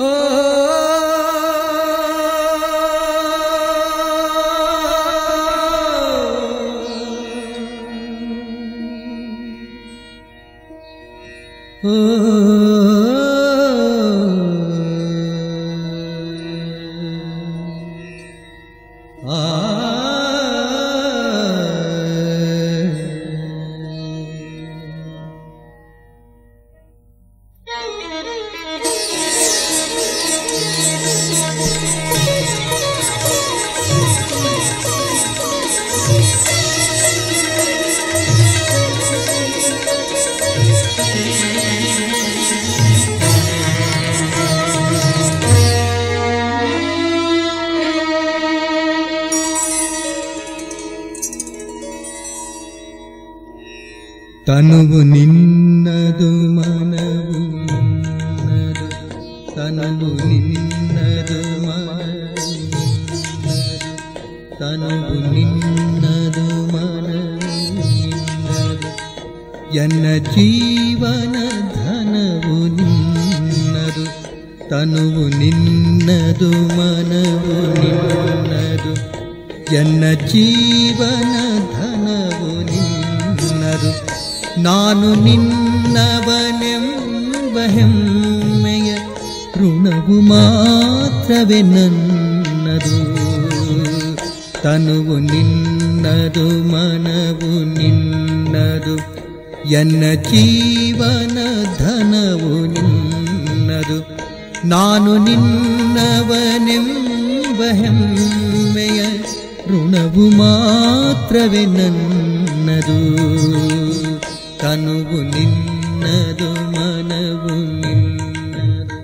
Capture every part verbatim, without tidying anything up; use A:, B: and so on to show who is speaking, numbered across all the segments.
A: ತನುವು ನಿನ್ನದು ಮನವು ನಿನ್ನದು, ತನುವು ನಿನ್ನದು ಮನವು ನಿನ್ನದು, ತನುವು ನಿನ್ನದು ಮನವು ನಿನ್ನದು, ಎನ್ನ ಜೀವನ ಧನವು ನಿನ್ನದು, ತನುವು ನಿನ್ನದು ಮನವು ನಿನ್ನದು, ಎನ್ನ ಜೀವನ ಧನವು ನಿನ್ನದು, ನಾನು ನಿನ್ನವನೆಂಬ ಹೆಮ್ಮೆಯ ಋಣವು ಮಾತ್ರವೇ ನನ್ನದು, ತನುವು ನಿನ್ನದು ಮನವು ನಿನ್ನದು, ಎನ್ನ ಜೀವನ ಧನವು ನಿನ್ನದು, ನಾನು ನಿನ್ನವನೆಂಬ ಹೆಮ್ಮೆಯ ಋಣವು ಮಾತ್ರವೇ ನನ್ನದು, ತನುವು ನಿನ್ನದು ಮನವು ನಿನ್ನದು.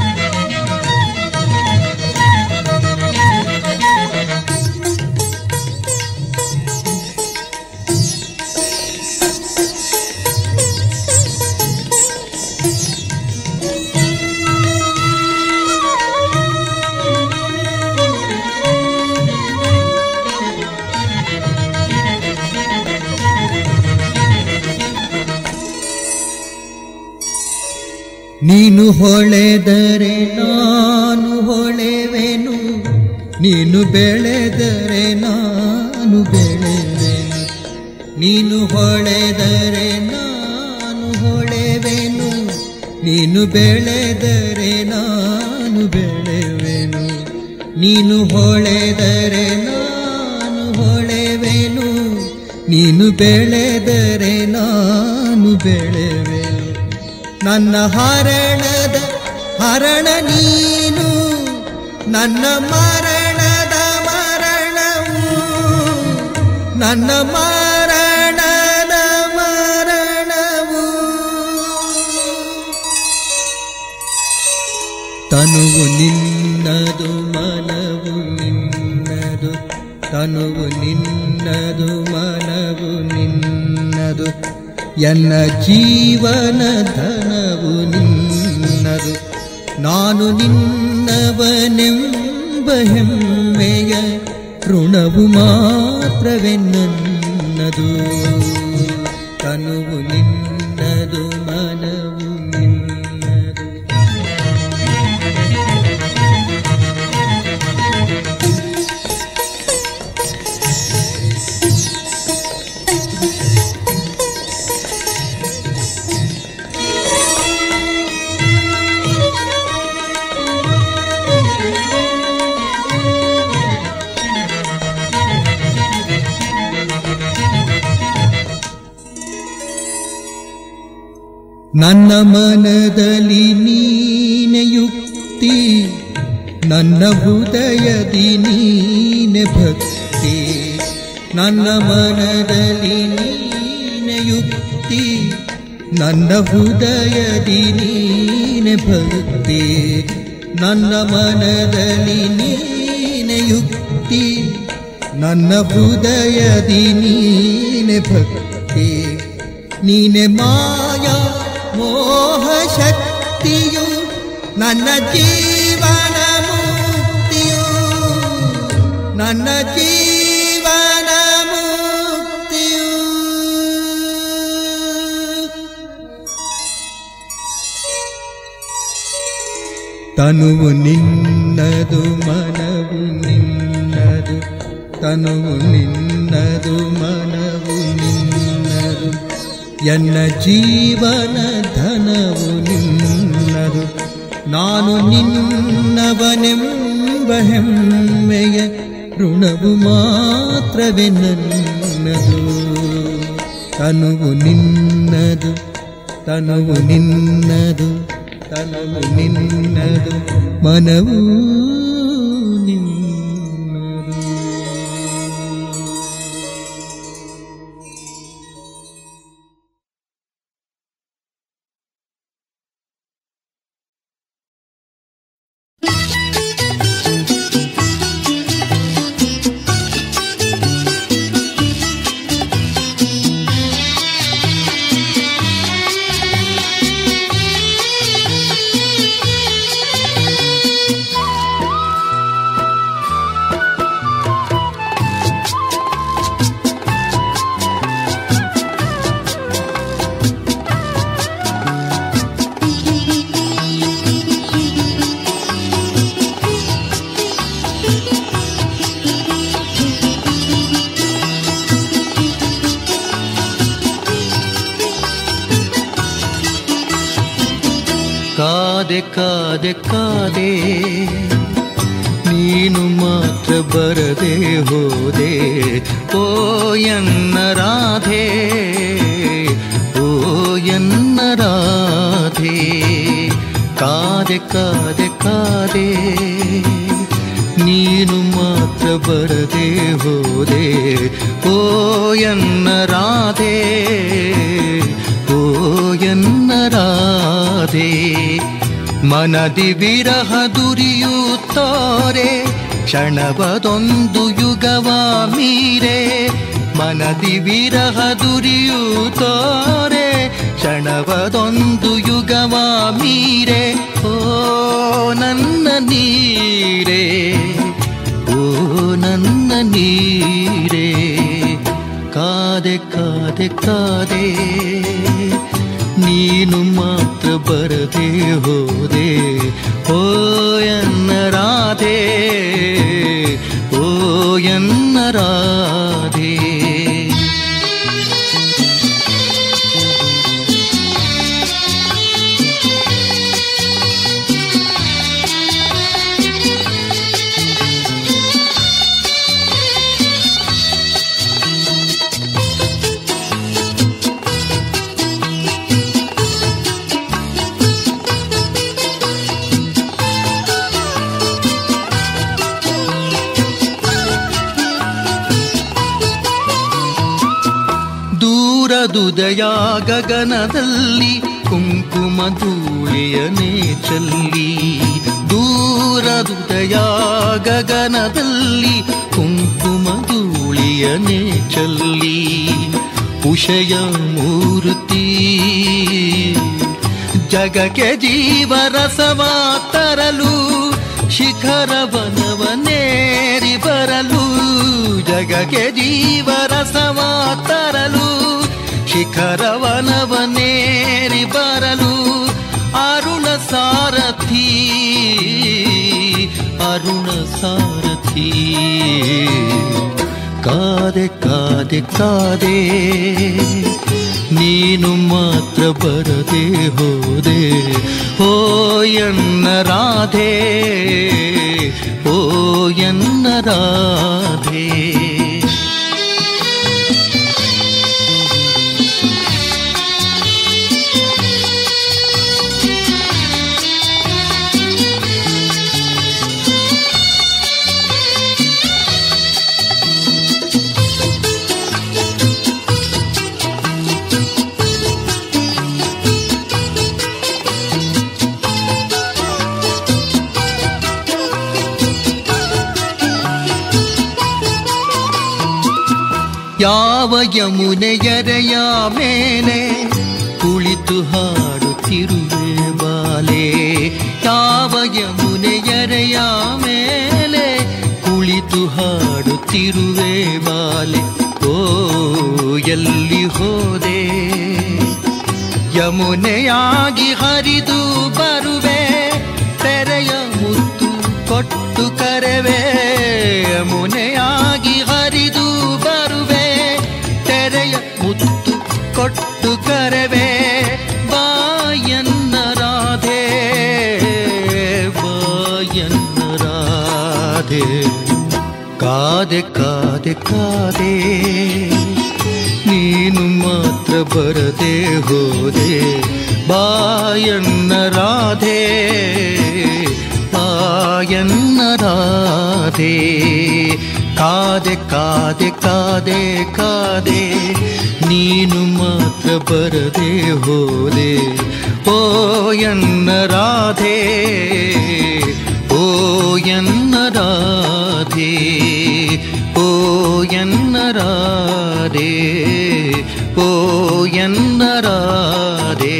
A: ನೀನು ಹೊಳೆದರೆ ನಾನು ಹೊಳೆವೆನು, ನೀನು ಬೆಳೆದರೆ ನಾನು ಬೆಳೆವೆನು, ನೀನು ಹೊಳೆದರೆ ನಾನು ಹೊಳೆವೆನು, ನೀನು ಬೆಳೆದರೆ ನಾನು ಬೆಳೆವೆನು, ನೀನು ಹೊಳೆದರೆ ನಾನು ಹೊಳೆವೆನು, ನೀನು ಬೆಳೆದರೆ ನಾನು ಬೆಳೆವೆನು, ನನ್ನ ಹರಣದ ಹರಣ ನೀನು, ನನ್ನ ಮರಣದ ಮರಣವು, ನನ್ನ ಮರಣದ ಮರಣವು, ತನುವು ನಿನ್ನದು ಮನವು ನಿನ್ನದು, ತನುವು ನಿನ್ನದು ಮನವು ನಿನ್ನದು, ಎನ್ನ ಜೀವನ ಧನವು ನಿನ್ನದು, ನಾನು ನಿನ್ನವನೆಂಬ ಹೆಮ್ಮೆಯ ಋಣವು ಮಾತ್ರವೇ ನನ್ನದು, ತನುವು ನಿನ್ನದು ಮನವು ನಿನ್ನದು. ನನ್ನ ಮನದಲ್ಲಿ ನೀನೆ ಯುಕ್ತಿ, ನನ್ನ ಹೃದಯದಿ ನೀನೆ ಭಕ್ತಿ, ನನ್ನ ಮನದಲ್ಲಿ ನೀನೆ ಯುಕ್ತಿ, ನನ್ನ ಹೃದಯದಿ ನೀನೆ ಭಕ್ತಿ, ನನ್ನ ಮನದಲ್ಲಿ ನೀನೆ ಯುಕ್ತಿ, ನನ್ನ ಹೃದಯದಿ ನೀನೆ ಭಕ್ತಿ, ನೀನೆ ಮಾಯಾ ಮೋಹ ಶಕ್ತಿಯು, ನನ್ನ ಜೀವನ ಮುಕ್ತಿಯು, ನನ್ನ ಜೀವನ ಮುಕ್ತಿಯು. ತನುವು ನಿನ್ನದು ಮನವು ನಿನ್ನದು, ತನುವು ನಿನ್ನದು ಮನವು ನಿನ್ನದು, ಎನ್ನ ಜೀವನ ಧನವು ನಿನ್ನದು. ನಾನು ನಿನ್ನವನೆಂಬ ಹೆಮ್ಮೆಯ ಋಣವು ಮಾತ್ರವೇ ನನ್ನದು. ತನುವು ನಿನ್ನದು, ತನುವು ನಿನ್ನದು, ತನುವು ನಿನ್ನದು, ಮನವು ನಿನ್ನದು.
B: ಕಾದೆ ಕಾದೆ ಕಾದೆ ನೀನು ಮಾತ್ರ ಬರದೆ ಹೋದೆ, ಓ ಎನ್ನ ರಾಧೆ, ಓ ಎನ್ನ ರಾಧೆ. ಕಾದೆ ಕಾದೆ ಕಾದೆ ನೀನು ಮಾತ್ರ ಬರದೆ ಹೋದೆ, ಓ ಎನ್ನ ರಾಧೆ, ಓ ಎನ್ನ ರಾಧೆ. ಮನದಿ ವಿರಹ ದುರಿಯುತ್ತಾರೆ ಕ್ಷಣವದೊಂದು ಯುಗವ ಮೀರೆ, ಮನದಿ ವಿರಹ ದುರಿಯುತ್ತಾರೆ ಕ್ಷಣವದೊಂದು ಯುಗವ ಮೀರೆ. ಓ ನನ್ನ ನೀರೇ, ಓ ನನ್ನ ನೀರೇ. ಕಾದೆ ಕಾದೆ ಕಾದೆ ನೀನು ಮಾತ್ರ ಬರದೆ ಹೋದೆ, ಓ ಎನ್ನ ರಾಧೆ, ಓ ಎನ್ನ ರಾಧೆ. ದೂರದುದಯ ಗಗನದಲ್ಲಿ ಕುಂಕುಮ ಧೂಳಿಯನೇ ಚೆಲ್ಲಿ, ದೂರದುದಯ ಗಗನದಲ್ಲಿ ಕುಂಕುಮ ಧೂಳಿಯನೇ ಚೆಲ್ಲಿ. ಉಷಯ ಮೂರ್ತಿ ಜಗಕ್ಕೆ ಜೀವರಸವ ತರಲು, ಶಿಖರವನವನೇರಿ ಬರಲು, ಜಗಕ್ಕೆ ಜೀವರಸವ ತರಲು, ಶಿಖರವನವನೇರಿ ಬರಲು. ಅರುಣ ಸಾರಥಿ, ಅರುಣ ಸಾರಥಿ. ಕಾದೆ ಕಾದೆ ಕಾದೆ ನೀನು ಮಾತ್ರ ಬರದೆ ಹೋದೆ, ಓ ಎನ್ನ ರಾಧೆ, ಓ ಎನ್ನ ರಾಧೆ. ಯಾವ ಯಮುನೆಯರೆಯ ಮೇಲೆ ಕುಳಿತು ಹಾಡುತ್ತಿರುವೆ ಬಾಲೆ, ಯಾವ ಯಮುನೆಯರೆಯ ಮೇಲೆ ಕುಳಿತು ಹಾಡುತ್ತಿರುವೆ ಬಾಲೆ. ಓ ಎಲ್ಲಿ ಹೋದೆ, ಯಮುನೆಯಾಗಿ ಹರಿದು ಬರುವೆ, ತೆರೆಯ ಕೊಟ್ಟು ಕರೆವೆ ಮುನೆಯಾಗಿ ಹರಿದು ಬರುವೆ ತೆರೆಯ ಮುತ್ತು ಕೊಟ್ಟು ಕರೆವೆ ಬಾಯನ್ನ ರಾಧೆ ಬಾಯನ್ನ ರಾಧೆ ಕಾದೆ ಕಾದೆ ಕಾದೆ ನೀನು ಮಾತ್ರ ಬರದೆ ಹೋದೆ ಬಾಯನ್ನ ರಾಧೆ ಬಾಯನ್ನ ರಾಧೆ ಕಾದೆ ಕಾದೆ ಕಾದೆ ಕಾದೆ ನೀನು ಮಾತ್ರ ಬರದೆ ಹೋದೆ ಓ ಎನ್ನ ರಾಧೆ ಓ ಎನ್ನ ರಾಧೆ ಓ ಎನ್ನ ರಾಧೆ ಓ ಎನ್ನ ರಾಧೆ.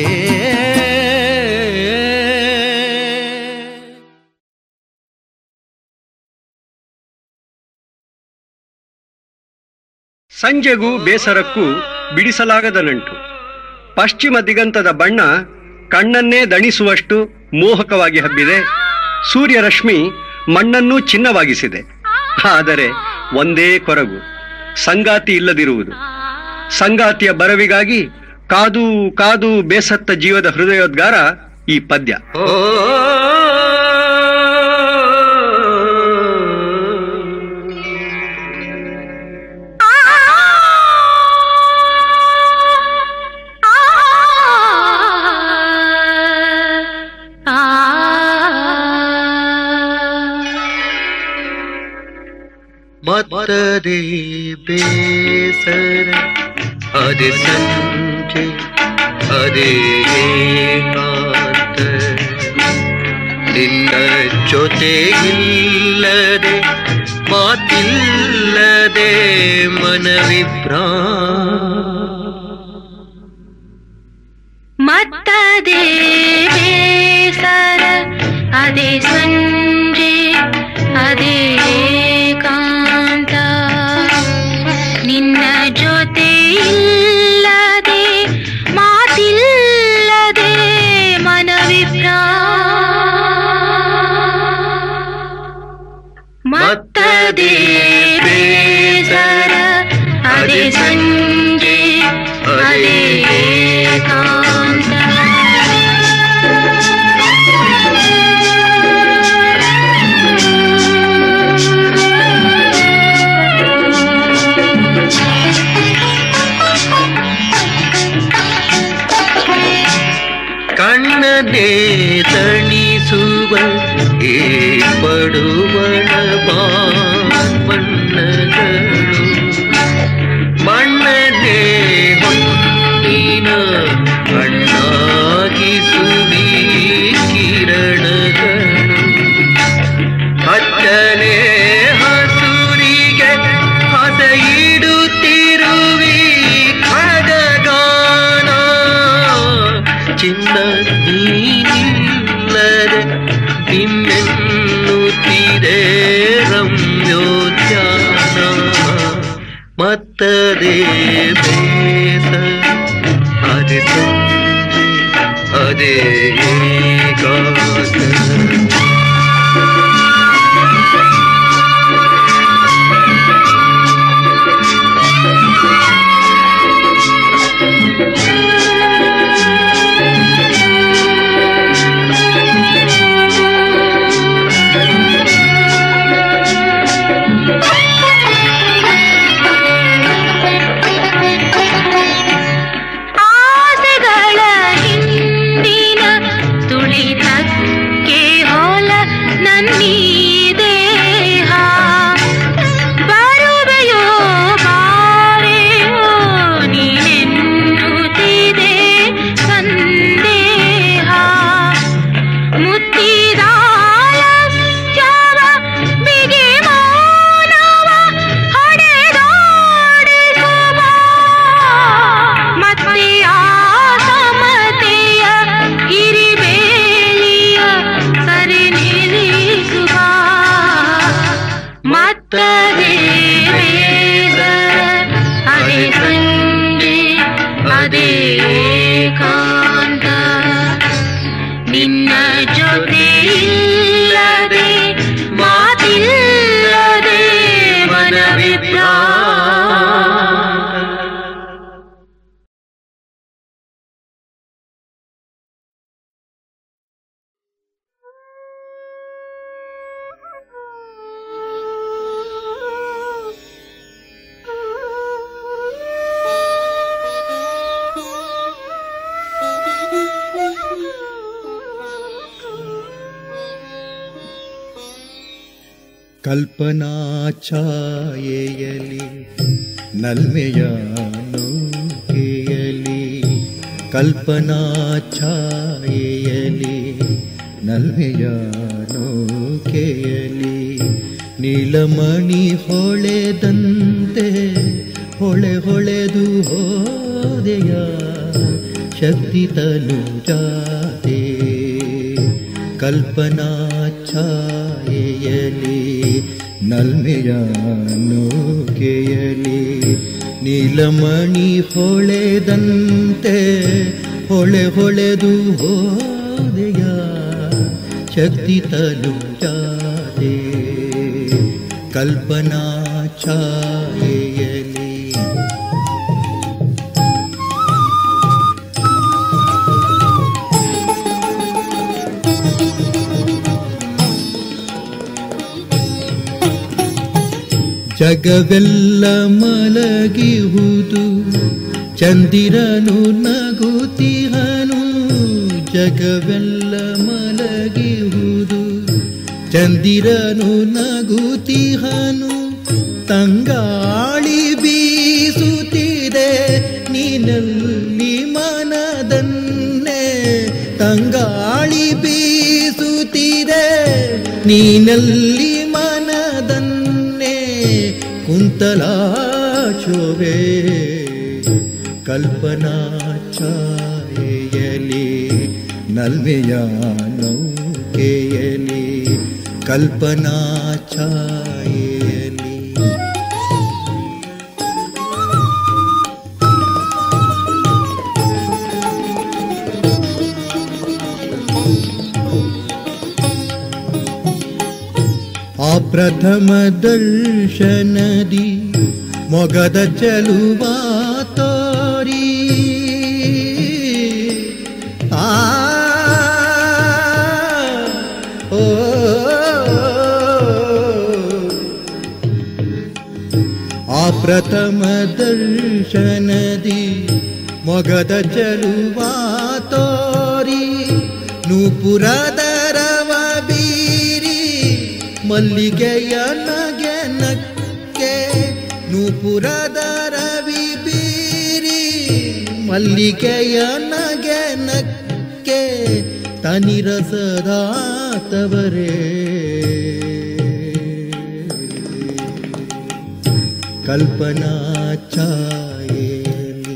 C: ಸಂಜೆಗೂ ಬೇಸರಕ್ಕೂ ಬಿಡಿಸಲಾಗದ ನಂಟು. ಪಶ್ಚಿಮ ದಿಗಂತದ ಬಣ್ಣ ಕಣ್ಣನ್ನೇ ದಣಿಸುವಷ್ಟು ಮೋಹಕವಾಗಿ ಹಬ್ಬಿದೆ. ಸೂರ್ಯರಶ್ಮಿ ಮಣ್ಣನ್ನೂ ಚಿನ್ನವಾಗಿಸಿದೆ. ಆದರೆ ಒಂದೇ ಕೊರಗು, ಸಂಗಾತಿ ಇಲ್ಲದಿರುವುದು. ಸಂಗಾತಿಯ ಬರವಿಗಾಗಿ ಕಾದು ಕಾದು ಬೇಸತ್ತ ಜೀವದ ಹೃದಯೋದ್ಗಾರ ಈ ಪದ್ಯ.
B: ಮತ್ತದೇ ಬೇಸರ ಅದೇ ಸಂಜೆ ಅದೇ ಏಕಾಂತ ನಿನ್ನ ಜೊತೆ ಇಲ್ಲದೆ ಮಾತಿಲ್ಲದೆ ಮನವಿಭ್ರಾ
D: ಮತ್ತದೇ ಬೇಸರ ಅದೇ ಸಂಜೆ ಅದೇ ಏಕಾಂತ ನಿನ್ನ ಜೊತೆ ಇಲ್ಲದೆ ಮಾತಿಲ್ಲದೆ ಮನವಿಭ್ರಾ ಮತ್ತದೇ ಬೇಸರ ಅದೇ ಸಂಜೆ ಅದೇ ಏಕಾಂತ.
B: ಕಣ್ಣನೆ ತಣಿಸುವ ಏ ಪಡುವಳ ಬಣ್ಣಗಳು ಮಣ್ಣನೆ ಹೊನ್ನಿನ ಕಣ್ಣಾಗಿಸುವಿ ಕಿರಣಗಳು ಹಚ್ಚನೆ ಹಸುರಿಗೆ ಹಸ ಇಡುತ್ತಿರುವಿ ಖಗಗಾನ ಚಿನ್ನ ನೀನಿಲ್ಲದೆ ನಿನ್ನೆನ್ನುತ್ತಿದೆ ರಮ್ಯೋದ್ಯಾನ ಮತ್ತದೇ ಬೇಸ ಅದೇ ಸಂಜೆ ಅದೇ ಏಕಾಂತ.
D: ಆಸೆಗಳ ಹಿಂದಿನ ತುಳಿತಕ್ಕೆ
A: ಕಲ್ಪನಾ ಛಾಯೆಯಲಿ ನಲ್ಮೆಯ ನೌಕೆಯಲಿ ಕಲ್ಪನಾ ಛಾಯೆಯಲಿ ನಲ್ಮೆಯ ನೌಕೆಯಲಿ ನೀಲಮಣಿ ಹೊಳೆದಂತೆ ಹೊಳೆ ಹೊಳೆದು ಹೋದೆಯ ಶಕ್ತಿ ತನುಜಾತೆ ಕಲ್ಪನಾ ಛಾಯೆಯಲಿ ನಲ್ಮೆಯ ನೌಕೆಯಲಿ ನೀಲಮಣಿ ಹೊಳೆದಂತೆ ಹೊಳೆ ಹೊಳೆದು ಹೋದೆಯ ಶಕ್ತಿ ತನುಜಾತೆ ಕಲ್ಪನಾ ಛಾಯೆಯಲಿ ಜಗವೆಲ್ಲ ಮಲಗಿಹುದು ಚಂದಿರನು ನಗುತ್ತಿಹನು ಜಗವೆಲ್ಲ ಮಲಗಿಹುದು ಚಂದಿರನು ನಗುತ್ತಿಹನು ತಂಗಾಳಿ ಬೀಸುತ್ತಿದೆ ನೀನಲ್ಲಿ ಮನದನ್ನೇ ತಂಗಾಳಿ ಬೀಸುತ್ತಿದೆ ನೀನಲ್ಲಿ ಮನದನ್ನೇ ಕುಂತಲಾಚೋವೆ ಕಲ್ಪನಾ ಛಾಯೆಯಲಿ ನಲ್ಮೆಯ ನೌಕೆಯಲಿ ಕಲ್ಪನಾ ಛಾಯೆಯಲಿ ಆ ಪ್ರಥಮ ದರ್ಶನದಿ ಮೊಗದ ಚೆಲುವ ತೋರಿ ಆ ಓ ಆ ಪ್ರಥಮ ದರ್ಶನದಿ ಮೊಗದ ಚೆಲುವ ತೋರಿ ನೂಪುರದ ರವ ಬೀರಿ ಮಲ್ಲಿಗೆಯ ನಗೆ ನಕ್ಕೆ ನೂಪುರದ ರವಿ ಬೀರಿ ಮಲ್ಲಿಗೆಯ ನಗೆ ನಕ್ಕೆ ತನಿರಸದಾತವರೇ ಕಲ್ಪನಾ ಛಾಯೆಯಲಿ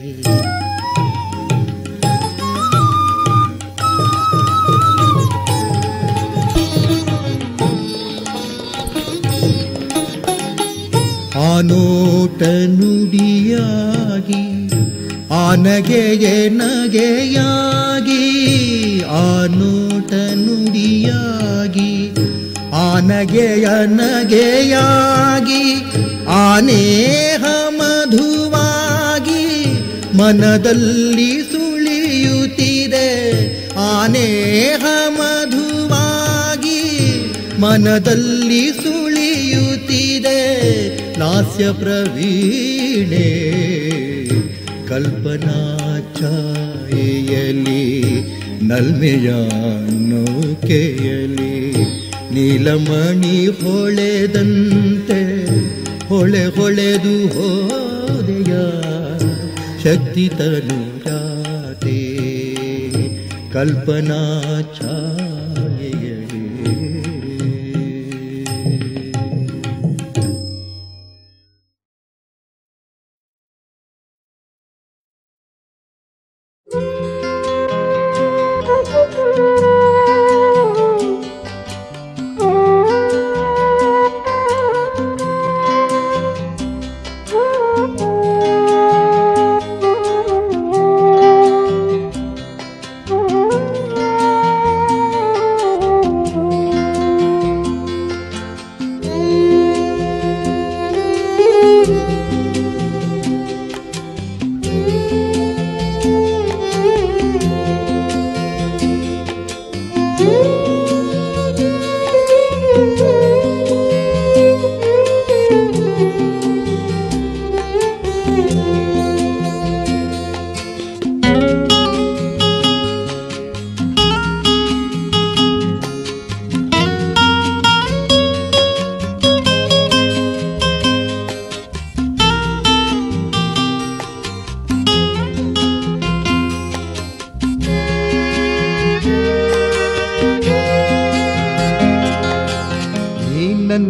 A: ಆ ನೋಟ ನುಡಿಯಾಗಿ ಆ ನಗೆಯೇ ನಗೆಯಾಗಿ ಆ ನೋಟ ನುಡಿಯಾಗಿ ಆ ನಗೆಯ ನಗೆಯಾಗಿ ಆ ನೇಹ ಮಧುವಾಗಿ ಮನದಲ್ಲಿ ಸುಳಿಯುತ್ತಿದೆ ಆ ನೇಹ ಮಧುವಾಗಿ ಮನದಲ್ಲಿ ಸುಳಿಯುತ್ತಿದೆ ಲಾಸ್ಯ ಪ್ರವೀಣೆ ಕಲ್ಪನಾ ಛಾಯೆಯಲಿ ನಲ್ಮೆಯ ನೌಕೆಯಲಿ ನೀಲಮಣಿ ಹೊಳೆದಂತೆ ಹೊಳೆ ಹೊಳೆದು ಹೋದೆಯ ಶಕ್ತಿ ತನುಜಾತೆ ಕಲ್ಪನಾ ಛಾಯೆಯಲಿ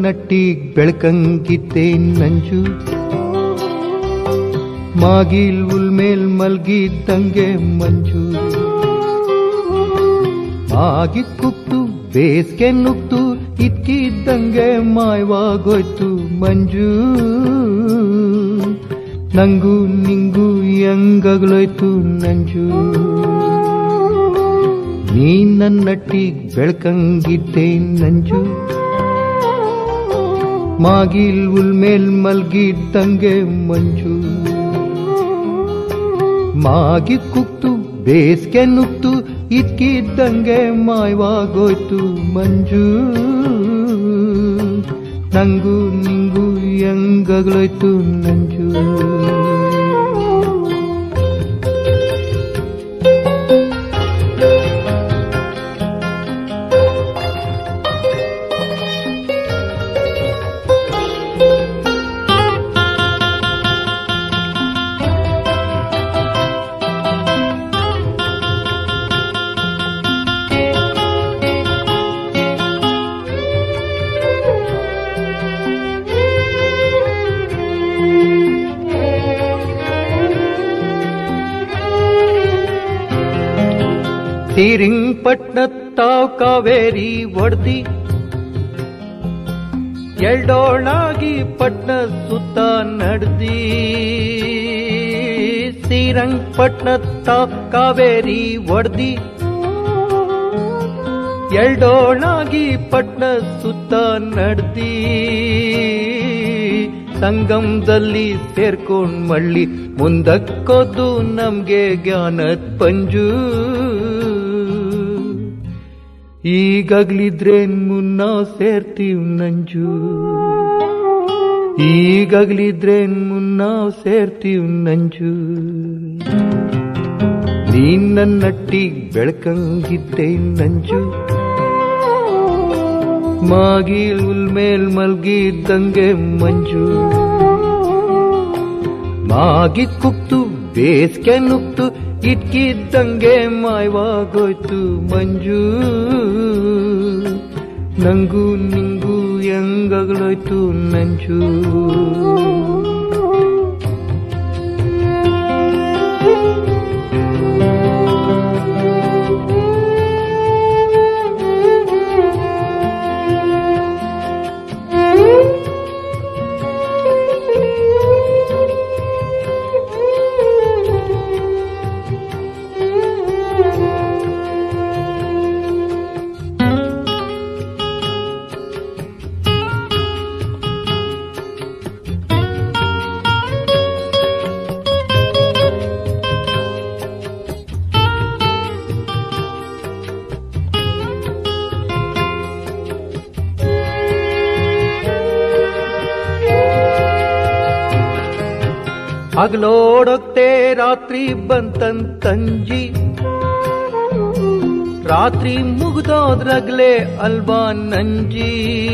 A: ನನ್ನಟ್ಟಿಗ್ ಬೆಳಕಂಗಿದ್ದೆ ನಂಜು ಮಾಗಿಲ್ ಉಲ್ಮೇಲ್ ಮಲ್ಗಿದ್ದಂಗೆ ಮಂಜು ಮಾಗಿ ಕುಕ್ತು ಬೇಸ್ಗೆ ನುಗ್ತು ಇದ್ಕಿದ್ದಂಗೆ ಮಾಯವಾಗೋಯ್ತು ಮಂಜು ನಂಗೂ ನಿಂಗೂ ಹೆಂಗಾಗ್ಲೋಯ್ತು ನಂಜು ನೀ ನನ್ನಟ್ಟಿಗ್ ಬೆಳಕಂಗಿದ್ದೆ ನಂಜು ಮಾಗಿಲ್ ಉಲ್ಮೇಲ್ ಮಲ್ಗಿದ್ದಂಗೆ ಮಂಜು ಮಾಗಿ ಕುಕ್ತು ಬೇಸ್ಗೆ ನುಗ್ತು ಇದ್ಕಿದ್ದಂಗೆ ಮಾಯವಾಗೋಯ್ತು ಮಂಜು ನಂಗೂ ನಿಂಗೂ ಹೆಂಗಾಗ್ಲೋಯ್ತು ನಂಜು ಶ್ರೀರಂಗಪಟ್ಟಣತ್ತಾವ್ ಕಾವೇರಿ ಒಡ್ದಿ ಎಲ್ಡೋಳಾಗಿ ಪಟ್ನ ಸುತ್ತ ನಡ್ದಿ ಶ್ರೀರಂಗಪಟ್ಟಣತ್ತಾವ್ ಕಾವೇರಿ ಒಡ್ದಿ ಎಲ್ಡೋಳಾಗಿ ಪಟ್ನ ಸುತ್ತ ನಡ್ದಿ ಸಂಗಮದಲ್ಲಿ ಸೇರ್ಕೊಂಡ್ ಮಳ್ಳಿ ಮುಂದಕ್ಕೋದು ನಮ್ಗೆ ಜ್ಞಾನದ್ ಪಂಜು ಈಗಾಗ್ಲಿದ್ರೇನ್ ಮುನ್ನ ಸೇರ್ತೀವ್ ನಂಜು ಈಗಾಗ್ಲಿದ್ರೇನ್ ಮುನ್ನ ಸೇರ್ತೀವ್ ನಂಜು ನೀನ್ ನನ್ನಟ್ಟಿಗ್ ಬೆಳಕಂಗಿದ್ದೆ ನಂಜು ಮಾಗಿಲ್ ಉಲ್ಮೇಲ್ ಮಲ್ಗಿದ್ದಂಗೆ ಮಂಜು ಮಾಗಿ ಕುಕ್ತು ಬೇಸ್ಗೆ ನುಗ್ತು ಇದ್ಕಿದ್ದಂಗೆ ಮಾಯವಾಗೋಯ್ತು ಮಂಜು ನಂಗೂ ನಿಂಗೂ ಹೆಂಗಾಗ್ಲೋಯ್ತು ನಂಜು ಹಗಲೋಡೊತ್ತೆ ರಾತ್ರಿ ಬಂತಂತಂಜಿ ರಾತ್ರಿ ಮುಗ್ದೋದ್ರಗ್ಲೆ ಅಲ್ವಾ ನಂಜಿ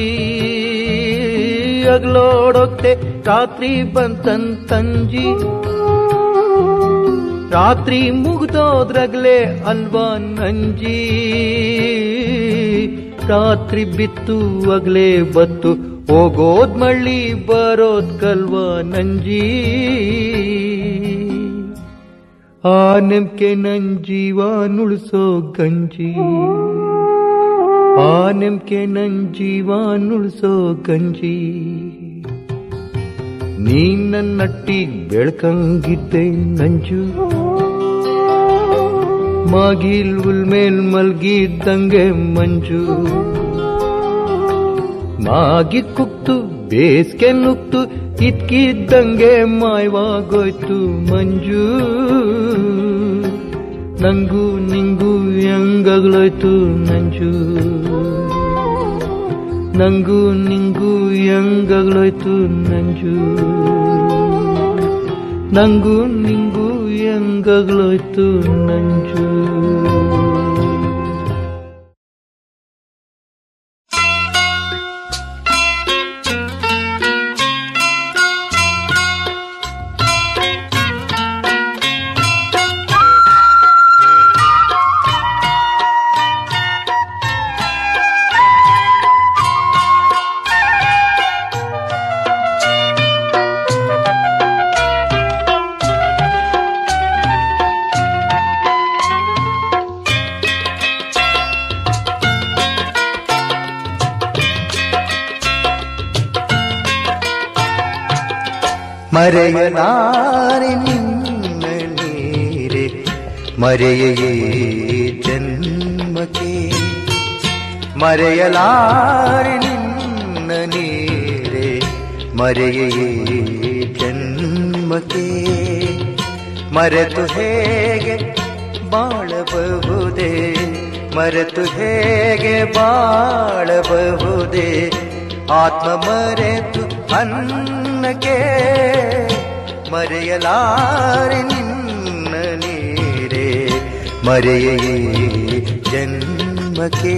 A: ಹಗಲೋಡೊತ್ತೆ ರಾತ್ರಿ ಬಂತಂತಂಜಿ ರಾತ್ರಿ ಮುಗ್ದೋದ್ರಗ್ಲೆ ಅಲ್ವಾ ನಂಜಿ ರಾತ್ರಿ ಬಿತ್ತು ಅಗ್ಲೆ ಬತ್ತು ಹೋಗೋದ್ ಮಳ್ಳಿ ಬರೋದ್ ಕಲ್ವಾ ನಂಜಿ ಆ ನೆಮ್ಕೆ ನನ್ ಜೀವ ನುಳ್ಸೋ ಗಂಜಿ ಆ ನೆಮ್ಕೆ ನನ್ ಜೀವ ನುಳ್ಸೋ ಗಂಜಿ ನೀನ್ ನನ್ನಟ್ಟಿಗ್ ಬೆಳಕಂಗಿದ್ದೆ ನಂಜು ಮಾಗಿಲ್ ಉಲ್ಮೇಲ್ ಮಲ್ಗಿದ್ದಂಗೆ ಮಂಜು ಮಾಗಿ ಕುಕ್ತು ಬೇಸ್ಗೆ ನುಗ್ತು ಇದ್ಕಿದ್ದಂಗೆ ಮಾಯವಾಗೋಯ್ತು ಮಂಜು ನಂಗೂ ನಿಂಗೂ ಹೆಂಗಾಗ್ಲೋಯ್ತು ನಂಜು ನಂಗೂ ನಿಂಗೂ ಹೆಂಗಾಗ್ಲೋಯ್ತು ನಂಜು ನಂಗೂ ನಿಂಗೂ ಹೆಂಗಾಗ್ಲೋಯ್ತು ನಂಜು ಮರೆಯಲಾರೆ ನಿನ್ನ ನೀರೆ ಮರೆಯೇ ಜನ್ಮಕ್ಕೆ ಮರೆಯಲಾರೆ ನಿನ್ನ ನೀರೆ ಮರೆಯೇ ಜನ್ಮಕ್ಕೆ ಮರೆತು ಹೇಗೆ ಬಾಳಬಹುದೇ ಮರೆತು ಹೇಗೆ ಬಾಳಬಹುದೇ ಆತ್ಮ ಮರೆತು ಅನ್ನಕ್ಕೆ ಮರೆಯಲಾರೆ ನಿನ್ನ ನೀರೆ ಮರೆಯೇ ಜನ್ಮಕ್ಕೆ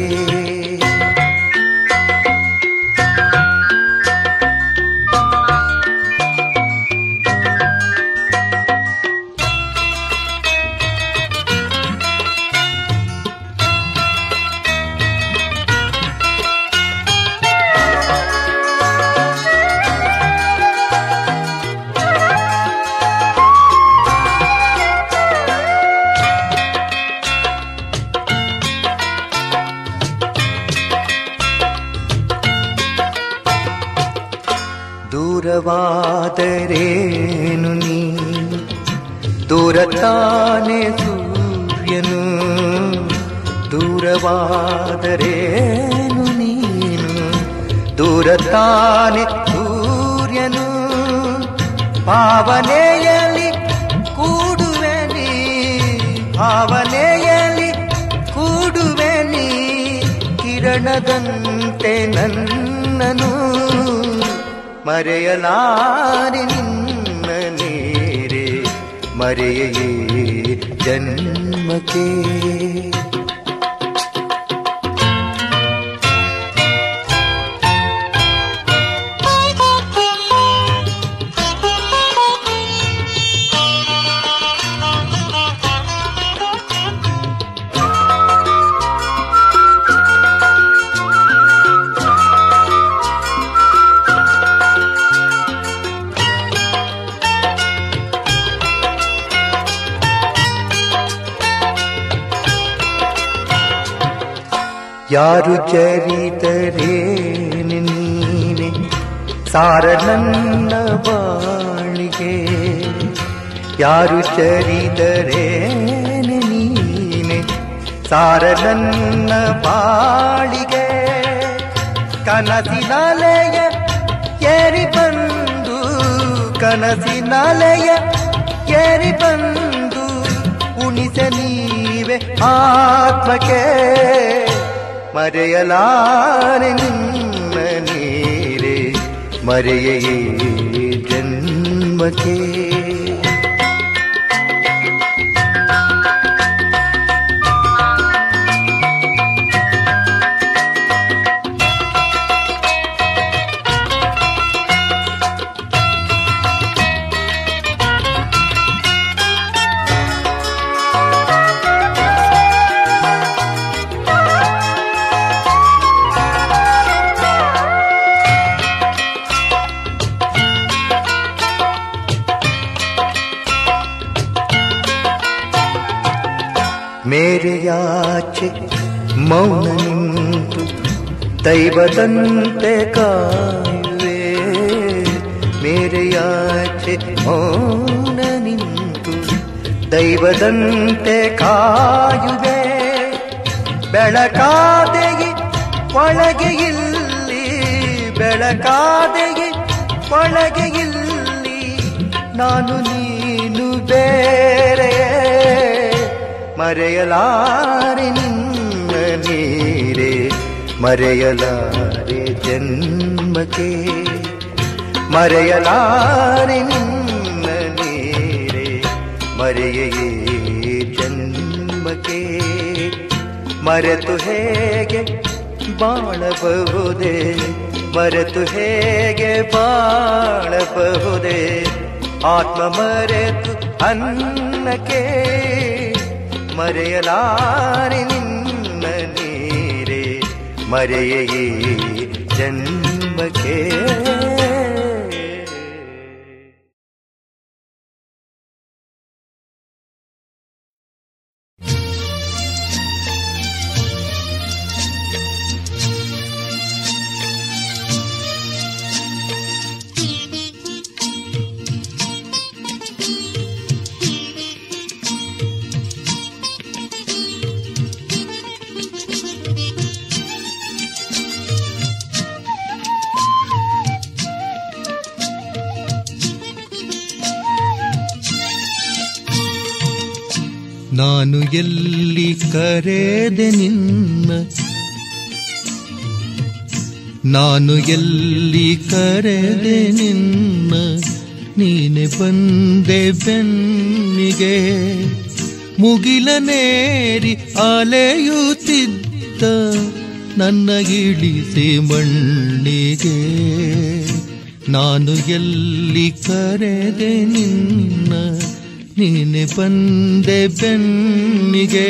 A: ದೂರವಾದರೇನು ನೀ ದೂರ ತಾನೆ ಸೂರ್ಯನು ದೂರವಾದರೇನು ನೀನು ದೂರ ತಾನೆ ಸೂರ್ಯನು ಭಾವನೆಯಲ್ಲಿ ಕೂಡುವೆ ನೀ ಭಾವನೆಯಲ್ಲಿ ಕೂಡುವೆ ನೀ ಕಿರಣದಂತೆ ನನ್ನನು ಮರೆಯಲಾರೆ ನಿನ್ನ ನೀರೆ ಮರೆಯೇ ಜನ್ಮಕ್ಕೆ ಯಾರು ಚರಿತರೇನು ನೀನೆ ಸಾರ ನನ್ನ ಬಾಳಿಗೆ ಯಾರು ಚರಿತರೇನು ನೀನೆ ಸಾರ ನನ್ನ ಬಾಳಿಗೆ ಕನಸಿನಲೆಯ ಏರಿ ಬಂದು ಕನಸಿನಲೆಯ ಏರಿ ಬಂದು ಉಣಿಸ ನೀವೆ ಆತ್ಮಕ್ಕೆ ಮರೆಯಲಾರೆ ನಿನ್ನ ನೀರೆ ಮರೆಯೇ ಜನ್ಮಕ್ಕೆ ಮೇರೆಯಾಚೆ ಮೌನ ನಿಂತು ದೈವದಂತೆ ಕಾಯುವೆ ಮೇರೆಯಾಚೆ ಮೌನ ನಿಂತು ದೈವದಂತೆ ಕಾಯುವೆ ಬೆಳಕಾದೆಗೆ ಒಳಗೆ ಇಲ್ಲಿ ಬೆಳಕಾದೆಗೆ ಒಳಗೆ ಇಲ್ಲಿ ನಾನು ನೀನು ಬೇರೆ ಮರೆಯಲಾರೆ ನಿನ್ನ ನೀರೆ ಮರೆಯಲಾರೆ ಜನ್ಮಕ್ಕೆ ಮರೆಯಲಾರೆ ನಿನ್ನ ನೀರೆ ಮರೆಯೇ ಜನ್ಮಕ್ಕೆ ಮರೆತು ಹೇಗೆ ಬಾಳಬಹುದೇ ಮರೆತು ಹೇಗೆ ಬಾಳಬಹುದೇ ಆತ್ಮ ಮರೆತು ಅನ್ನಕ್ಕೆ ಮರೆಯಲಾರೆ ನಿನ್ನ ನೀರೆ ಮರೆಯೇ ಜನ್ಮಕ್ಕೆ ನಾನು ಎಲ್ಲಿ ಕರೆದೆ ನಿನ್ನ, ನಾನು ಎಲ್ಲಿ ಕರೆದೆ ನಿನ್ನ, ನೀನೆ ಬಂದೆ ಬೆನ್ನಿಗೆ. ಮುಗಿಲನೇರಿ ಅಲೆಯುತ್ತಿದ್ದ ನನ್ನ ಇಳಿಸಿ ಮಣ್ಣಿಗೆ. ನಾನು ಎಲ್ಲಿ ಕರೆದೆ ನಿನ್ನ, ನೀನೆ ಬಂದೆ ಬೆನ್ನಿಗೆ.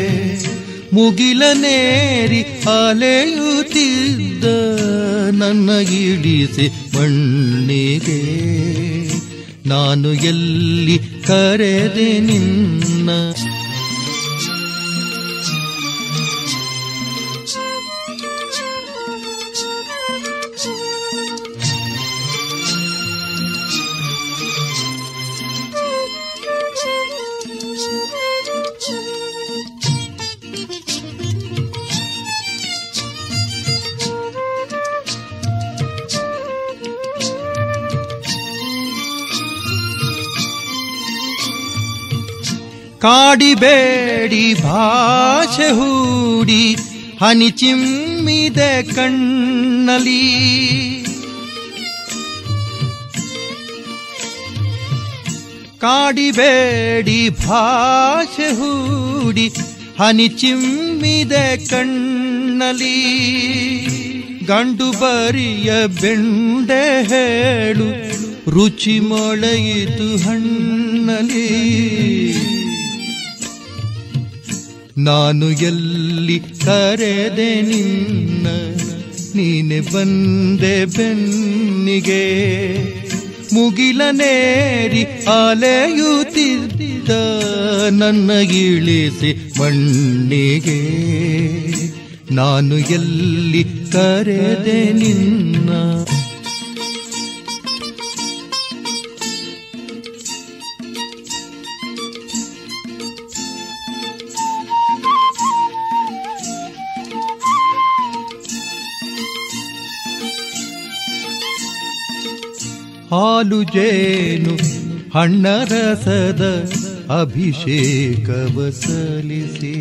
A: ಮುಗಿಲನೇರಿ ಅಲೆಯುತ್ತಿದ್ದ ನನ್ನ ಇಳಿಸಿ ಮಣ್ಣಿಗೆ. ನಾನು ಎಲ್ಲಿ ಕರೆದೆ ನಿನ್ನ. ಕಾಡಿಬೇಡಿ ಭಾಷೆ ಹೂಡಿ ಹನಿ ಚಿಮ್ಮಿದೆ ಕಣ್ಣಲಿ. ಕಾಡಿಬೇಡಿ ಭಾಷೆ ಹೂಡಿ ಹನಿ ಚಿಮ್ಮಿದೆ ಕಣ್ಣಲಿ. ಗಂಡು ಬರಿಯ ಬೆಂಡೆ ಹೇಳು ರುಚಿ ಮೊಳೆಯಿತು ಹಣ್ಣಲಿ. ನಾನು ಎಲ್ಲಿ ಕರೆದೆ ನಿನ್ನ, ನೀನೆ ಬಂದೆ ಬೆನ್ನಿಗೆ. ಮುಗಿಲನೇರಿ ಅಲೆಯುತ್ತಿದ್ದ ನನ್ನ ಇಳಿಸಿ ಮಣ್ಣಿಗೆ. ನಾನು ಎಲ್ಲಿ ಕರೆದೆ ನಿನ್ನ. ಹಾಲು ಜೇನು ಹಣ್ಣರಸದ ಅಭಿಷೇಕವ ಸಲ್ಲಿಸಿ.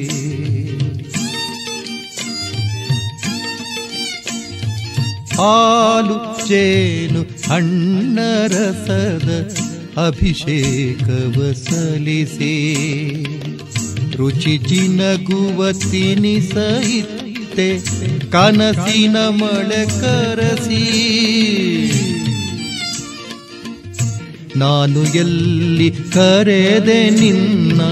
A: ಹಾಲು ಜೇನು ಹಣ್ಣರಸದ ಅಭಿಷೇಕವ ಸಲ್ಲಿಸಿ. ರುಚಿ ಜಿನಗುವ ತಿನಿಸೈತೆ ಕನಸಿನ ಮಳೆ ಕರಸಿ. ನಾನು ಎಲ್ಲಿ ಕರೆದೆ ನಿನ್ನ.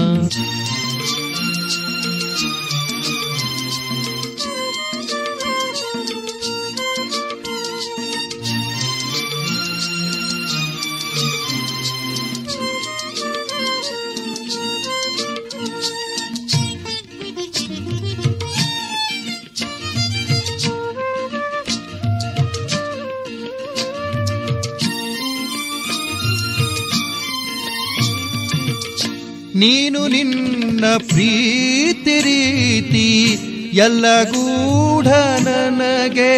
A: ನೀನು ನಿನ್ನ ಪ್ರೀತಿ ರೀತಿ ಎಲ್ಲ ಗೂಢ ನನಗೆ.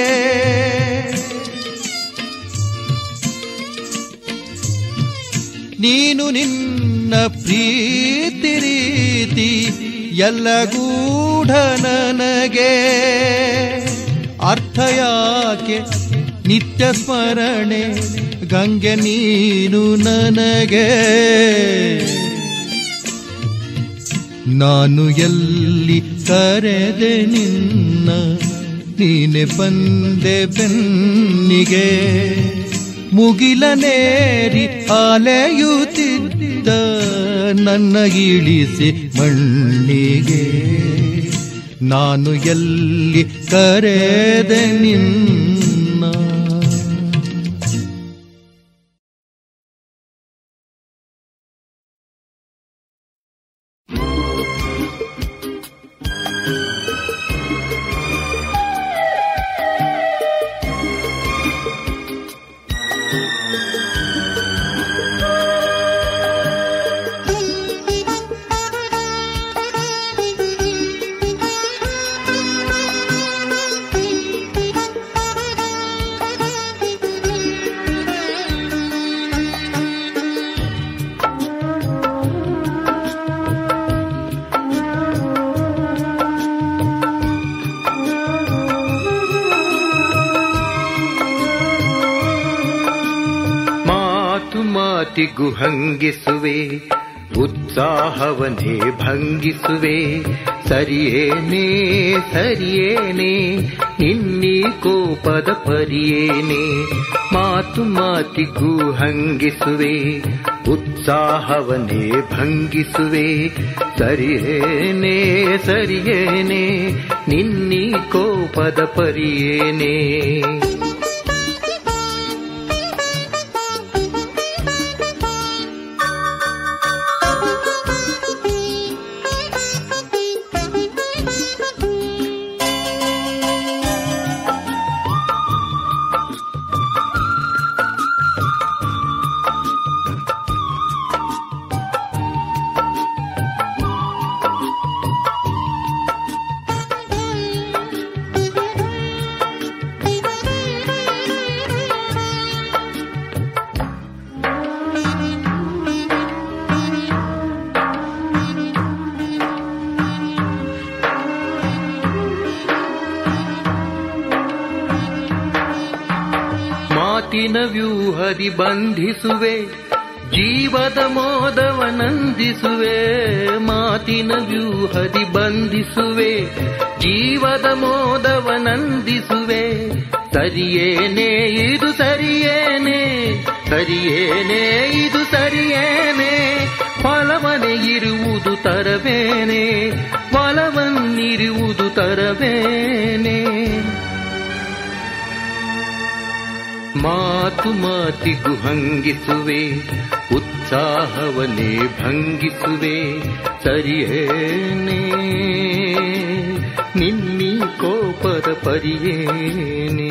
A: ನೀನು ನಿನ್ನ ಪ್ರೀತಿ ರೀತಿ ಎಲ್ಲ ಗೂಢ ನನಗೆ. ಅರ್ಥ ಯಾಕೆ ನಿತ್ಯ ಸ್ಮರಣೆ ಗಂಗೆ ನೀನು ನನಗೆ. ನಾನು ಎಲ್ಲಿ ಕರೆದೆ ನಿನ್ನ, ನೀನೆ ಬಂದೆ ಬೆನ್ನಿಗೆ. ಮುಗಿಲನೇರಿ ಅಲೆಯುತ್ತಿದ್ದ ನನ್ನ ಇಳಿಸಿ ಮಣ್ಣಿಗೆ. ನಾನು ಎಲ್ಲಿ ಕರೆದೆ ನಿನ್ನ. ಮಾತಿಗೂ ಹಂಗಿಸುವೆ, ಉತ್ಸಾಹವನ್ನೇ ಭಂಗಿಸುವೆ. ಸರಿಯೇನೇ ಸರಿಯೇನೆ ನಿನ್ನೀ ಕೋಪದ ಪರಿಯೇನೆ. ಮಾತು ಮಾತಿಗೂ ಹಂಗಿಸುವೆ, ಉತ್ಸಾಹವನ್ನೇ ಭಂಗಿಸುವೆ. ಸರಿಯೇನೆ ಸರಿಯೇನೆ ನಿನ್ನೀ ಕೋಪದ ಪರಿಯೇನೆ. ಮಾತಿನ ವ್ಯೂಹದಿ ಬಂಧಿಸುವೆ, ಜೀವದ ಮೋದವನಂದಿಸುವೆ. ಮಾತಿನ ವ್ಯೂಹದಿ ಬಂಧಿಸುವೆ, ಜೀವದ ಮೋದವನಂದಿಸುವೆ. ಸರಿಯೇನೆ ಇದು ಸರಿಯೇನೆ, ಸರಿಯೇನೆ ಇದು ಸರಿಯೇನೆ. ಫಲವನೆ ಇರುವುದು ತರವೇನೆ, ಫಲವನ್ನಿರುವುದು ತರವೇನೆ. ಮಾತು ಮಾತಿಗೂ ಹಂಗಿಸುವೆ, ಉತ್ಸಾಹವನ್ನೇ ಭಂಗಿಸುವೆ. ಸರಿಯೇನೆ ನಿನ್ನೀ ಕೋಪದ ಪರಿಯೇನೆ.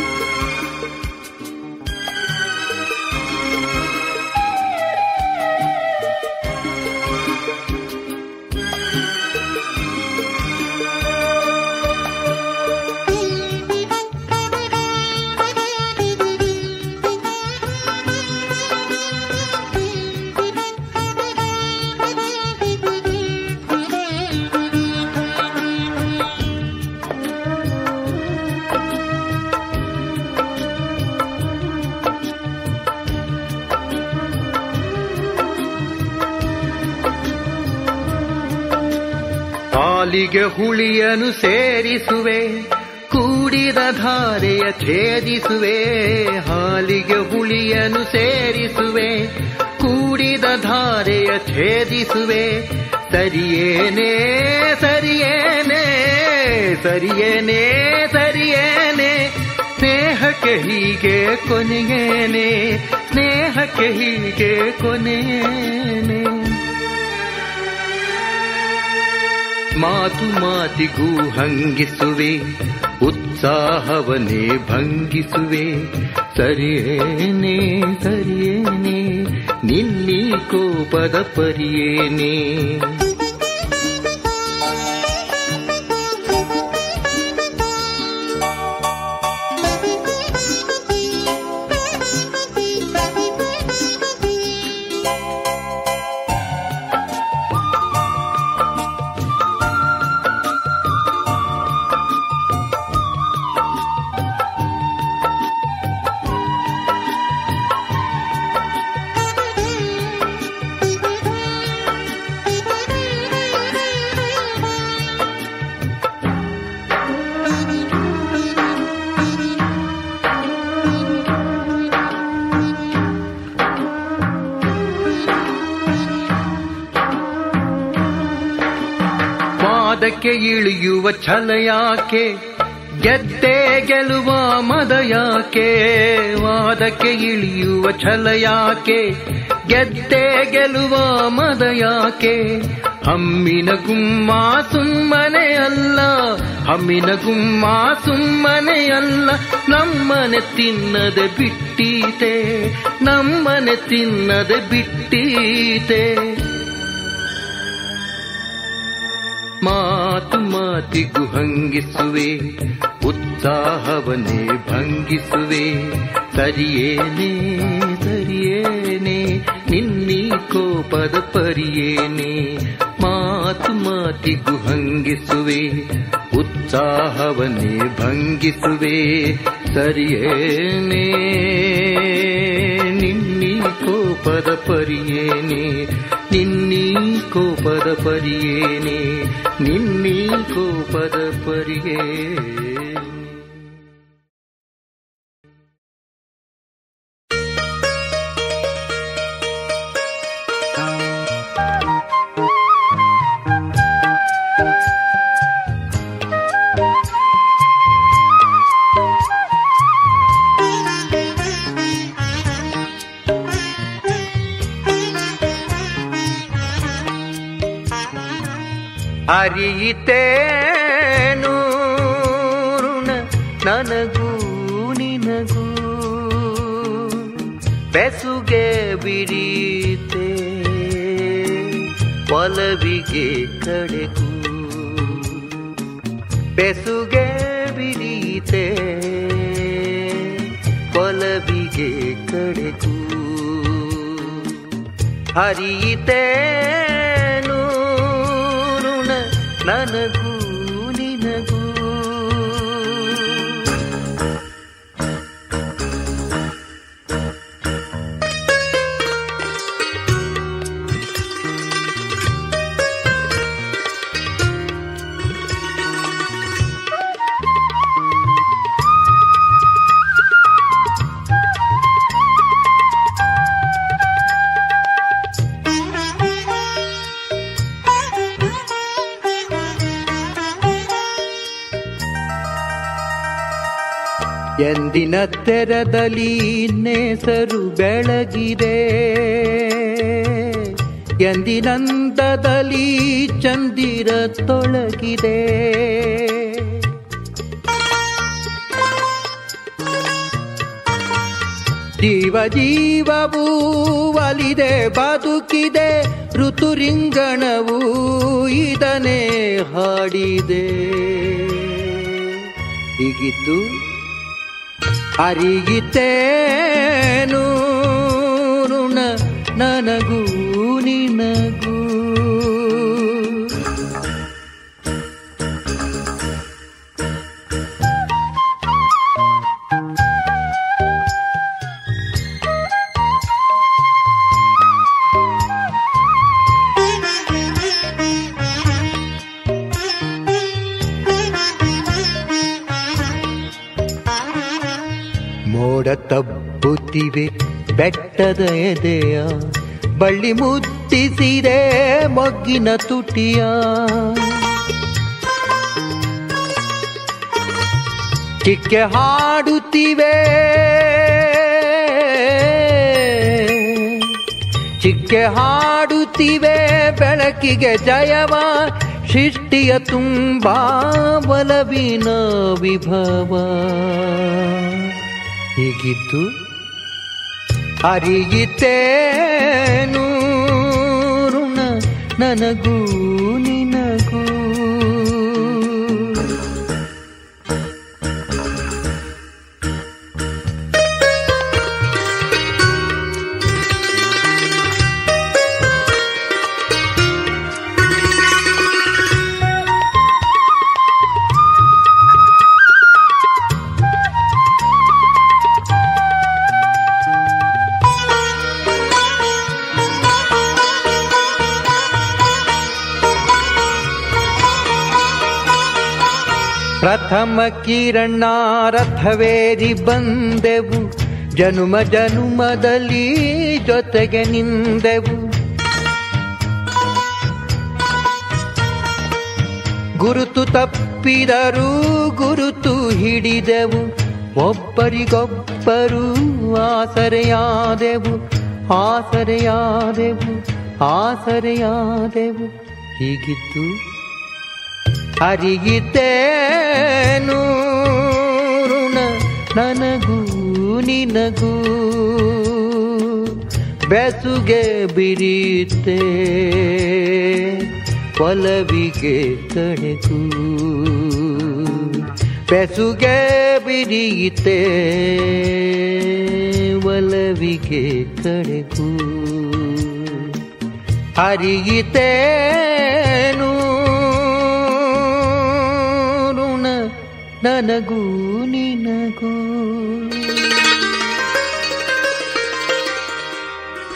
A: ಹಾಲಿಗೆ ಹುಳಿಯನು ಸೇರಿಸುವೆ, ಕೂಡಿದ ಧಾರೆಯ ಛೇದಿಸುವೆ. ಹಾಲಿಗೆ ಹುಳಿಯನು ಸೇರಿಸುವೆ, ಕೂಡಿದ ಧಾರೆಯ ಛೇದಿಸುವೆ. ಸರಿಯೇನೆ ಸರಿಯೇನೆ ಸರಿಯೇನೆ ಸರಿಯೇನೆ ಸ್ನೇಹಕ್ಕೆ ಹೀಗೆ ಕೊನೆಯೇನೆ, ಸ್ನೇಹಕ್ಕೆ ಹೀಗೆ ಕೊನೆಯೇನೆ. ಮಾತು ಮಾತಿಗೂ ಹಂಗಿಸುವೆ, ಉತ್ಸಾಹವನ್ನೇ ಭಂಗಿಸುವೆ. ಸರಿಯೇನೆ ಸರಿಯೇನೆ ನಿನ್ನೀ ಕೋಪದ ಪರಿಯೇನೆ. ವಾದಕ್ಕೆ ಇಳಿಯುವ ಛಲ ಯಾಕೆ, ಗೆದ್ದೆ ಗೆಲುವ ಮದ ಯಾಕೆ. ವಾದಕ್ಕೆ ಇಳಿಯುವ ಛಲ ಯಾಕೆ, ಗೆದ್ದೆ ಗೆಲುವ ಮದ ಯಾಕೆ. ಹಮ್ಮಿನ ಗುಮ್ಮ ಸುಮ್ಮನೆ ಅಲ್ಲ, ಹಮ್ಮಿನ ಗುಮ್ಮ ಸುಮ್ಮನೆ ಅಲ್ಲ. ನಮ್ಮನೆ ತಿನ್ನದೆ ಬಿಟ್ಟೀತೆ, ನಮ್ಮನೆ ತಿನ್ನದೆ ಬಿಟ್ಟೀತೆ. ಮಾತು ಮಾತಿಗೂ ಹಂಗಿಸುವೆ, ಉತ್ಸಾಹವನ್ನೇ ಭಂಗಿಸುವೆ. ಸರಿಯೇನೆ ಸರಿಯೇನೆ ನಿನ್ನೀ ಕೋಪದ ಪರಿಯೇನೆ. ಮಾತು ಮಾತಿಗೂ ಹಂಗಿಸುವೆ, ಉತ್ಸಾಹವನ್ನೇ ಭಂಗಿಸುವೆ. ಸರಿಯೇನೆ ನಿನ್ನೀ ಕೋಪದ ಪರಿಯೇನೆ ನಿನ್ನೀ ಕೋಪದ ಪರಿಯೇನೆ ನಿನ್ನೀ ಕೋಪದ ಪರಿಯೇನೆ.
B: ಅರಿಯಿತೇನು ಋಣ ನನಗೂ ನಿನಗೂ ಬೆಸುಗೆ ಬಿರೀತೆ ಒಲವಿಗೆ ಕಡೆಗೂ ಬೆಸುಗೆ ಬಿರೀತೆ ಒಲವಿಗೆ ಕಡೆಗೂ ಹರಿಯಿತೇನು ಋಣ ನನಗೂ ನಿನಗೂ. ಎಂದಿನ ತೆರದಲ್ಲಿ ನೇಸರು ಬೆಳಗಿದೆ ಎಂದಿನಂದದಲ್ಲಿ ಚಂದಿರ ತೊಳಗಿದೆ ಜೀವ ಜೀವವೂ ಒಲಿದೆ ಬದುಕಿದೆ ಋತುರಿಂಗಣವು ಇದನೇ ಹಾಡಿದೆ ಹೀಗಿತ್ತು ಅರಿಯಿತೇನು ಋಣ ನನಗೂ ನಿನಗೂ. ಮೋಡ ತಬ್ಬುತ್ತಿವೆ ಬೆಟ್ಟದ ಎದೆಯ ಬಳ್ಳಿ ಮುತ್ತಿಸಿದೆ ಮೊಗ್ಗಿನ ತುಟಿಯ ಚಿಕ್ಕೆ ಹಾಡುತ್ತಿವೆ ಚಿಕ್ಕೆ ಹಾಡುತ್ತಿವೆ ಬೆಳಕಿಗೆ ಜಯವ ಸೃಷ್ಟಿಯ ತುಂಬಾ ಒಲವಿನ ವಿಭವ ಹೀಗಿದ್ದು ಅರಿಯಿತೇನು ಋಣ ನನಗೂ ನಿನಗೂ. ಪ್ರಥಮ ಕಿರಣ ರಥವೇರಿ ಬಂದೆವು ಜನುಮ ಜನುಮದಲ್ಲಿ ಜೊತೆಗೆ ನಿಂದೆವು ಗುರುತು ತಪ್ಪಿದರೂ ಗುರುತು ಹಿಡಿದೆವು ಒಬ್ಬರಿಗೊಬ್ಬರು ಆಸರೆಯಾದೆವು ಆಸರೆಯಾದೆವು ಆಸರೆಯಾದೆವು ಹೀಗಿತ್ತು ಅರಿಯಿತೇನು ಋಣ ನನಗೂ ನಿನಗೂ ಬೆಸುಗೆ ಬಿರೀತೆ ಒಲವಿಗೆ ಕಡೆಗೂ ಬೆಸುಗೆ ಬಿರೀತೆ ಒಲವಿಗೆ ಕಡೆಗೂ ಅರಿಯಿತೇನು ನನಗೂ ನಿನಗೂ.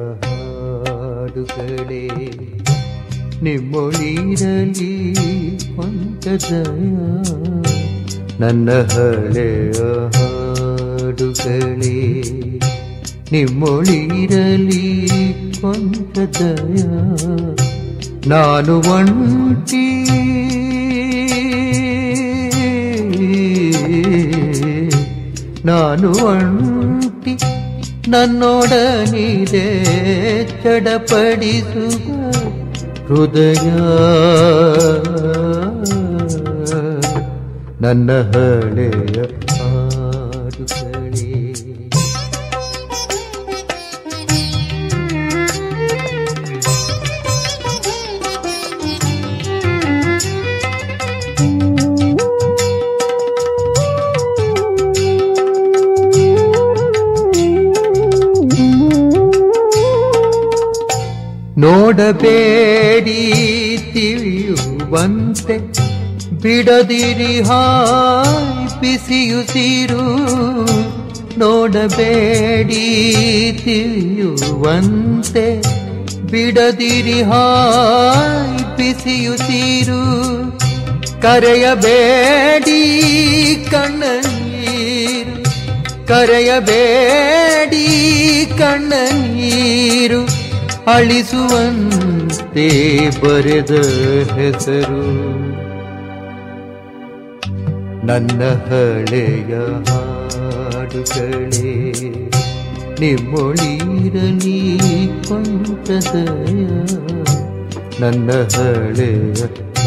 B: ಹಾಡುಗಳೇ ನಿಮ್ಮೊಳಿರಲಿ ಪಂಕಜಯ ನನ್ನ ಹಳೆಯ ಹಾಡುಗಳೇ ನಿಮ್ಮೊಳಿರಲಿ ಪಂಕಜಯ ನಾನು ಒಂಟಿ ನಾನು ಒಂಟಿ ನನ್ನೊಡನಿದೆ ಚಡಪಡಿಸುವ ಹೃದಯ ನನ್ನ ಹಳೆಯ ಹಾಡುಗಳೇ ನೋಡಬೇಡಿ ತಿಳಿಯುವಂತೆ ಬಿಡದಿರಿ ಹಾಯ್ ಬಿಸಿಯುಸಿರು ನೋಡಬೇಡಿ ತಿಳಿಯುವಂತೆ ಬಿಡದಿರಿ ಹಾಯ್ ಬಿಸಿಯುಸಿರು ಕರೆಯಬೇಡಿ ಕಣ್ಣನೀರು ಕರೆಯಬೇಡಿ ಕಣ್ಣನೀರು ಅಳಿಸುವಂತೆ ಬರೆದ ಹೆಸರು ನನ್ನ ಹಳೆಯ ಹಾಡುಗಳೇ ನಿಮ್ಮೊಳಿರಲಿ ಪಂಕಜಯ ನನ್ನ ಹಳೆಯ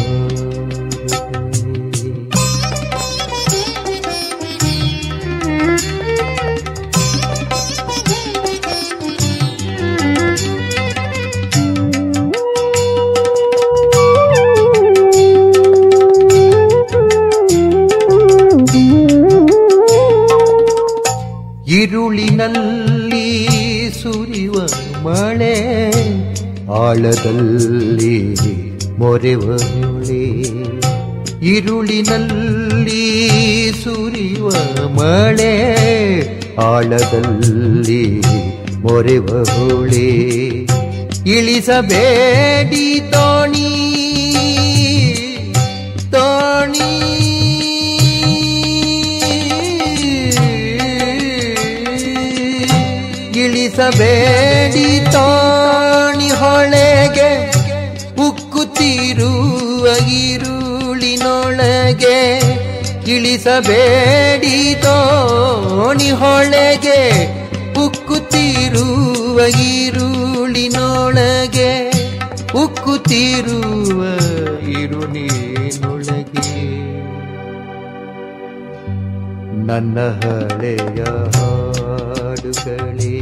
B: ഇരുളിನಲ್ಲಿ ಸುರಿವ ಮಳೆ ಆಳದಲ್ಲಿ ಮೊರೆವ ಹೊಳೆ ഇരുಳಿನಲ್ಲಿ ಸುರಿವ ಮಳೆ ಆಳದಲ್ಲಿ ಮೊರೆವ ಹೊಳೆ ಇಳಿಸಬೇಡಿ ತೋಣಿ ತೋಣಿ ಇಳಿಸಬೇಡಿ ತೋಣಿ ಹೊಳೆಗೆ ಉಕ್ಕುತ್ತಿರುವ ಈರುಳಿನೊಳಗೆ ಇಳಿಸಬೇಡಿ ತೋಣಿ ಹೊಳೆಗೆ ಉಕ್ಕುತ್ತಿರುವ ಈರುಳಿನೊಳಗೆ ಉಕ್ಕುತ್ತಿರುವ ಈರುಳಿನೊಳಗೆ ನನ್ನ ಹಳೆಯ ಹಾಡುಗಳೇ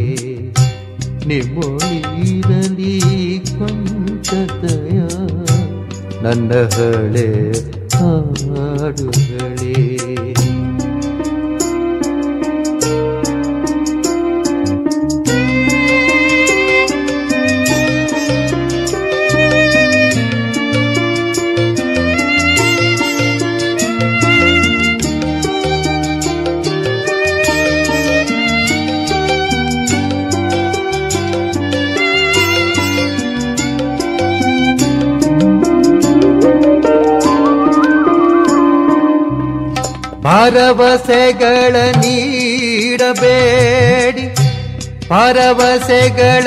B: ನಿಮ್ಮೊಳಿರಲಿ ಪಂಕಜಯ ನನ್ನ ಹಳೆಯ ಹಾಡುಗಳೇ ಭರವಸೆಗಳ ನೀಡಬೇಡಿ ಭರವಸೆಗಳ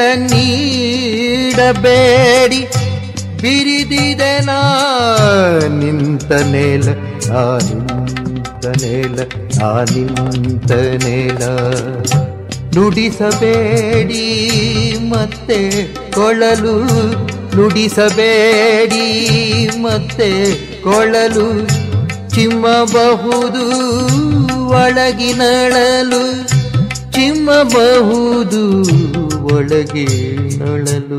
B: ನೀಡಬೇಡಿ ಬಿರಿದಿದೆ ನಾ ನಿಂತ ನೆಲ ನಾ ನಿಂತ ನೆಲ ನಾ ನಿಂತ ನೆಲ ನುಡಿಸಬೇಡಿ ಮತ್ತೆ ಕೊಳಲು ನುಡಿಸಬೇಡಿ ಮತ್ತೆ ಕೊಳಲು ಚಿಮ್ಮಬಹುದು ಒಳಗಿನಳಲು ಚಿಮ್ಮಬಹುದು ಒಳಗಿನಳಲು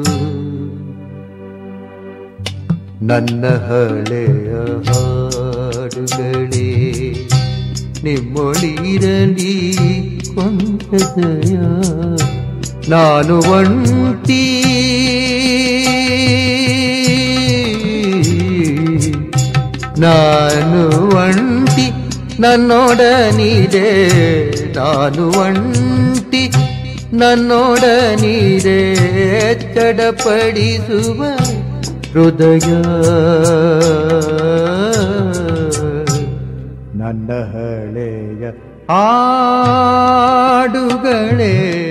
B: ನನ್ನ ಹಳೆಯ ಹಾಡುಗಳೇ ನಿಮ್ಮೊಳಿರಲಿ ಪಂಕಜಯ ನಾನು ಒಂಟಿ ನಾನು ಒಂಟಿ ನನ್ನೊಡನಿದೆ ನಾನು ಒಂಟಿ ನನ್ನೊಡನೀರೇ ಚಡಪಡಿಸುವ ಹೃದಯ ನನ್ನ ಹಳೆಯ ಹಾಡುಗಳೇ